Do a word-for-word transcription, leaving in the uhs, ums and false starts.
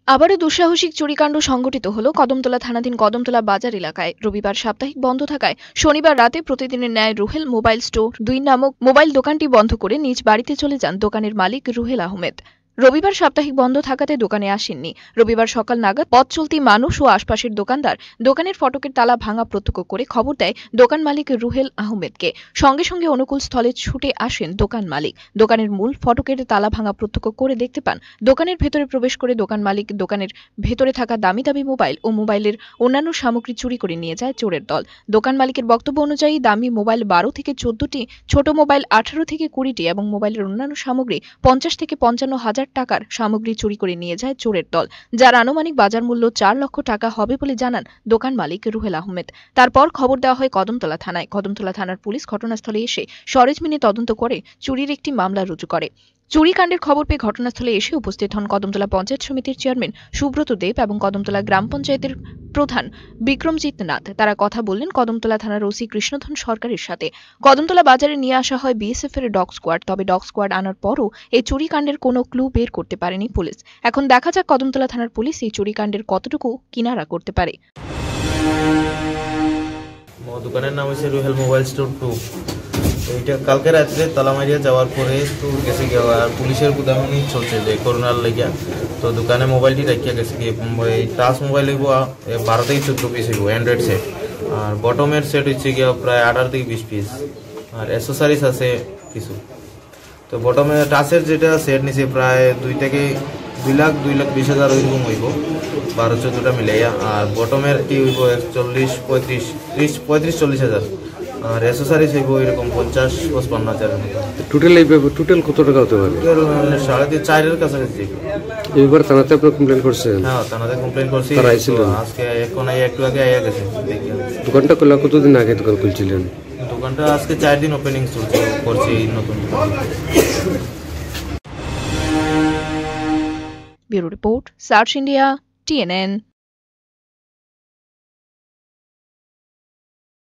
আবারও দুঃসাহসিক চুরিকাণ্ড সংঘটিত হল কদমতলা থানাধীন কদমতলা বাজার এলাকায়। রবিবার সাপ্তাহিক বন্ধ থাকায় শনিবার রাতে প্রতিদিনের ন্যায় রুহেল মোবাইল স্টোর দুই নামক মোবাইল দোকানটি বন্ধ করে নিজ বাড়িতে চলে যান দোকানের মালিক রুহেল আহমেদ। রবিবার সাপ্তাহিক বন্ধ থাকাতে দোকানে আসেননি। রবিবার সকাল নাগাদ পথ চলতি মানুষ ও আশপাশের দোকানদার দোকানের ফটকের তালা ভাঙা প্রত্যক্ষ করে খবর দেয় দোকান মালিক রুহেল আহমেদকে। সঙ্গে সঙ্গে অনুকূল স্থলে ছুটে আসেন দোকান মালিক। দোকানের মূল ফটকের তালা ভাঙা প্রত্যক্ষ করে দেখতে পান দোকানের ভেতরে প্রবেশ করে দোকান মালিক দোকানের ভেতরে থাকা দামি দামি মোবাইল ও মোবাইলের অন্যান্য সামগ্রী চুরি করে নিয়ে যায় চোরের দল। দোকান মালিকের বক্তব্য অনুযায়ী দামি মোবাইল বারো থেকে চোদ্দটি, ছোট মোবাইল আঠারো থেকে কুড়িটি এবং মোবাইলের অন্যান্য সামগ্রী পঞ্চাশ থেকে পঞ্চান্ন হাজার টাকার সামগ্রী চুরি করে নিয়ে যায় চোরের দল, যার আনুমানিক বাজার মূল্য চার লক্ষ টাকা হবে বলে জানান দোকান মালিক রুহেল আহমেদ। তারপর খবর দেওয়া হয় কদমতলা থানায়। কদমতলা থানার পুলিশ ঘটনাস্থলে এসে সরেজমিনে তদন্ত করে চুরির একটি মামলা রুজু করে। চুরিকাণ্ডের খবর পেয়ে ঘটনাস্থলে এসে উপস্থিত হন কদমতলা পঞ্চায়েত সমিতির চেয়ারম্যান সুব্রত দেব এবং কদমতলা গ্রাম পঞ্চায়েতের প্রধান বিক্রমজিৎ নাথ। তারা কথা বললেন কদমতলা থানার ওসি কৃষ্ণধন সরকারের সাথে। কদমতলা বাজারে নিয়ে আসা হয় বিএসএফ এর ডগ স্কোয়াড। তবে ডগ স্কোয়াড আনার পরও এই চুরিকাণ্ডের কোনো ক্লু বের করতে পারেনি পুলিশ। এখন দেখা যাক কদমতলা থানার পুলিশ এই চুরিকাণ্ডের কতটুকু কিনারা করতে পারে। দোকানের নাম হচ্ছে রুহেল মোবাইল স্টোর টু। এইটা কালকে রাত্রে তালা মারিয়া যাওয়ার পরে তো গেছে গিয়ে আর পুলিশের গুদামনি চলছে যে করোনার লেগিয়া, তো দোকানে মোবাইলটি রাখিয়া গেছে কি এই টাচ মোবাইল হইব বারো থেকে চোদ্দ পিস হইব অ্যান্ড্রয়েড সেট, আর বটমের সেট হচ্ছে গিয়া প্রায় আঠারো থেকে বিশ পিস, আর অ্যাসেসারিজ আছে কিছু। তো বটমে টাচের যেটা সেট নিছে প্রায় দুই থেকে দুই লাখ দুই লাখ বিশ হাজার ওইরকম হইব বারো চোদ্দোটা মিলাইয়া, আর বটমের কি হইব চল্লিশ পঁয়ত্রিশ ত্রিশ পঁয়ত্রিশ চল্লিশ হাজার, আর অ্যাসেসারিজ হইব এরকম পঞ্চাশ পঁচপান্ন হাজারের মতো। টোটাল টোটাল কত টাকা হতে পারে? সাড়ে তিন চারের কাছাকাছি। এবার থানাতে আপনি কমপ্লেন করছেন? হ্যাঁ, থানাতে কমপ্লেন করছি। আজকে এখন একটু আগে আইয়া গেছে। দোকানটা খোলা কতদিন আগে দোকান খুলছিলেন? দোকানটা আজকে চার দিন ওপেনিং চলছে করছি নতুন। Bureau report, search India, TNN.